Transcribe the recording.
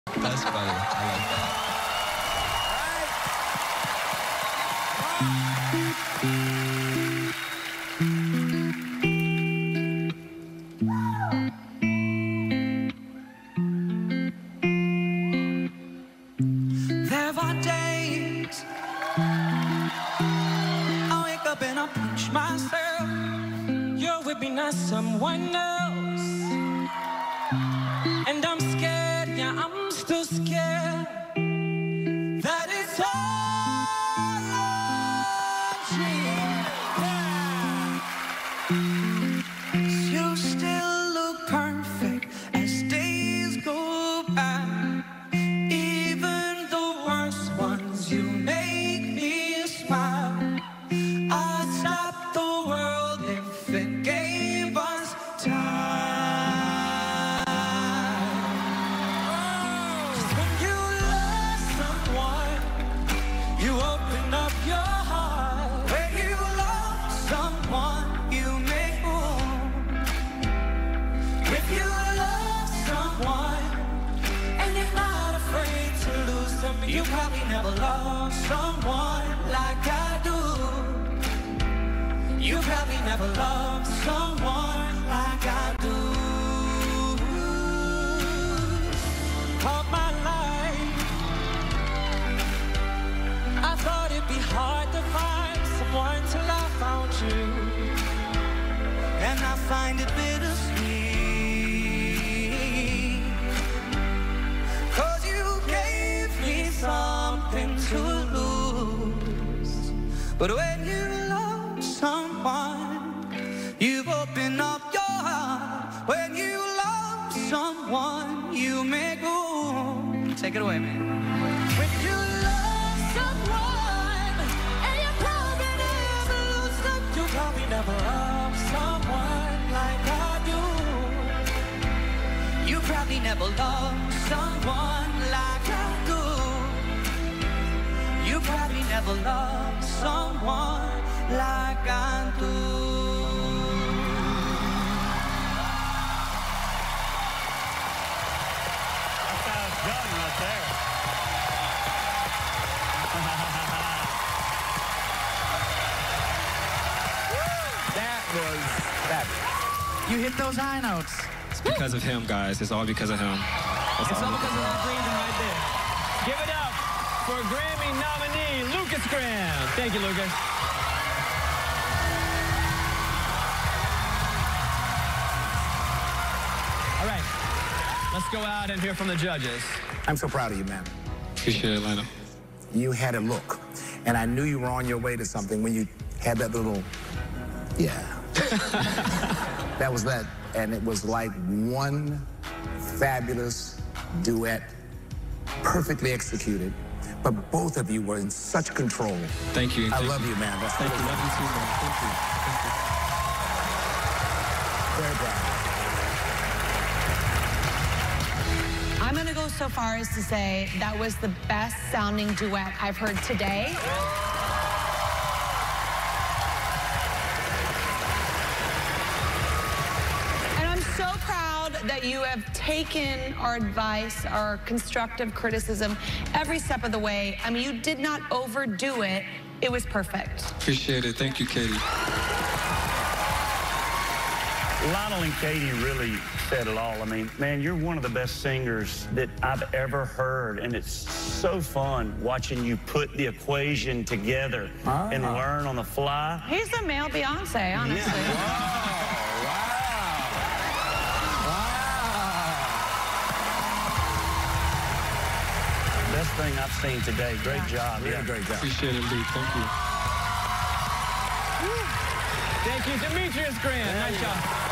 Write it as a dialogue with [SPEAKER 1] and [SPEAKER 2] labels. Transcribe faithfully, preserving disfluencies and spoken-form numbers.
[SPEAKER 1] That's funny. I like that.
[SPEAKER 2] There are days I wake up and I pinch myself. You're with me, not someone else. And I'm scared, yeah, I'm still scared that it's all a dream. Yeah. You still look perfect as days go by. Even the worst ones, you make me smile. I'd stop the world if it gave us time. You probably never loved someone like I do. You probably never loved someone like I do. All my life, I thought it'd be hard to find someone till I found you. And I find it bittersweet. Something to lose. But when you love someone, you open up your heart. When you love someone, you make room. Take it away, man. When you love someone and you probably never lose them, you probably never love someone like I do. You probably never love someone like I do. You probably never loved someone like I do.
[SPEAKER 3] That's how it's done right there.
[SPEAKER 4] That was fabulous. You hit those high notes.
[SPEAKER 1] It's because of him, guys. It's all because of him. That's
[SPEAKER 3] It's all
[SPEAKER 1] all
[SPEAKER 3] because of that breathing right there. Give it up for Grammy nominee Lukas Graham. Thank you, Lukas. All right, let's go out and hear from the judges.
[SPEAKER 4] I'm so proud of you, man.
[SPEAKER 1] Appreciate it, Lionel.
[SPEAKER 4] You had a look, and I knew you were on your way to something when you had that little, yeah. That was that, and it was like one fabulous duet, perfectly executed. But both of you were in such control.
[SPEAKER 1] Thank you.
[SPEAKER 4] I
[SPEAKER 1] Thank
[SPEAKER 4] love
[SPEAKER 1] you.
[SPEAKER 4] you, man. That's
[SPEAKER 1] Thank you. Love you too, man. Thank you. Thank you.
[SPEAKER 4] Very proud.
[SPEAKER 5] I'm gonna go so far as to say that was the best sounding duet I've heard today. And I'm so proud that you have taken our advice, our constructive criticism every step of the way. I mean, you did not overdo it. It was perfect.
[SPEAKER 1] Appreciate it. Thank you, Katie.
[SPEAKER 3] Lionel and Katie really said it all. I mean, man, you're one of the best singers that I've ever heard, and it's so fun watching you put the equation together ah. and learn on the fly.
[SPEAKER 5] He's the male Beyonce, honestly.
[SPEAKER 3] Yeah. Wow. Best thing I've seen today. Great
[SPEAKER 5] yeah.
[SPEAKER 3] job.
[SPEAKER 4] Really
[SPEAKER 3] Yeah,
[SPEAKER 4] great job.
[SPEAKER 1] Appreciate it, Lee. Thank you.
[SPEAKER 3] Thank you, Dimitrius Graham. Nice job.